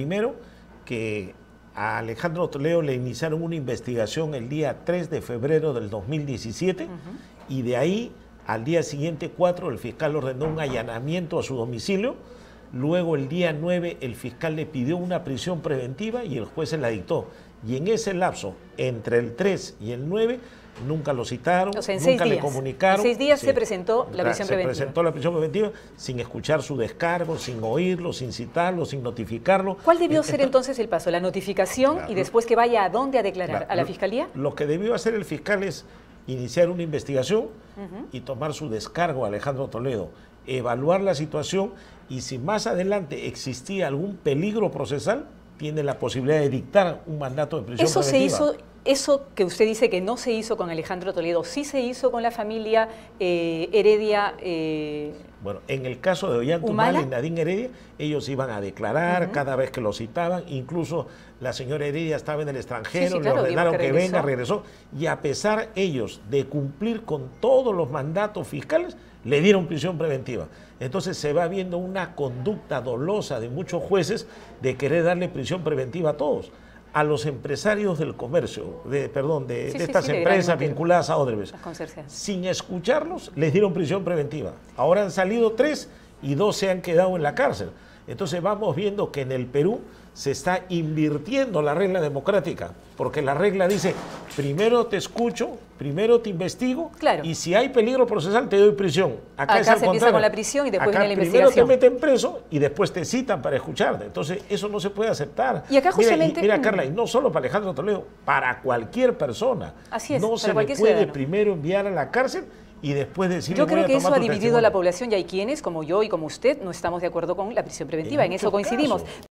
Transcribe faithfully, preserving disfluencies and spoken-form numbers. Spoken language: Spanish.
primero que a Alejandro Toledo le iniciaron una investigación el día tres de febrero del dos mil diecisiete uh-huh. y de ahí al día siguiente, cuatro, el fiscal ordenó un allanamiento a su domicilio. Luego el día nueve el fiscal le pidió una prisión preventiva y el juez se la dictó. Y en ese lapso, entre el tres y el nueve, nunca lo citaron, o sea, nunca le comunicaron. En seis días sí, se presentó la prisión se preventiva. Se presentó la prisión preventiva sin escuchar su descargo, sin oírlo, sin citarlo, sin notificarlo. ¿Cuál debió ser entonces el paso? ¿La notificación claro. y después que vaya a dónde a declarar? Claro. ¿A la fiscalía? Lo que debió hacer el fiscal es iniciar una investigación uh-huh. y tomar su descargo a Alejandro Toledo, evaluar la situación y si más adelante existía algún peligro procesal, tiene la posibilidad de dictar un mandato de prisión ¿Eso preventiva. se hizo, eso que usted dice que no se hizo con Alejandro Toledo, sí se hizo con la familia eh, Heredia? Eh, bueno, en el caso de Ollantumal y Nadine Heredia, ellos iban a declarar uh-huh. cada vez que lo citaban, incluso la señora Heredia estaba en el extranjero, sí, sí, claro, le ordenaron que, que venga, regresó, y a pesar ellos de cumplir con todos los mandatos fiscales, le dieron prisión preventiva. Entonces se va viendo una conducta dolosa de muchos jueces de querer darle prisión preventiva a todos. A los empresarios del comercio, de, perdón, de, sí, de sí, estas sí, empresas vinculadas a Odebrecht, sin escucharlos, les dieron prisión preventiva. Ahora han salido tres y dos se han quedado en la cárcel. Entonces vamos viendo que en el Perú se está invirtiendo la regla democrática, porque la regla dice, primero te escucho, primero te investigo, claro. y si hay peligro procesal te doy prisión. Acá, Acá se empieza con la prisión y después Acá viene la primero investigación. Primero te meten preso y después te citan para escucharte. Entonces eso no se puede aceptar. Y acá justamente... Mira, y, mira Carla, y no solo para Alejandro Toledo, para cualquier persona. Así es, no se le puede ciudadano. primero enviar a la cárcel y después decirle, yo creo voy a que eso ha dividido testimonio. a la población y hay quienes, como yo y como usted, no estamos de acuerdo con la prisión preventiva. En, en eso coincidimos. Casos.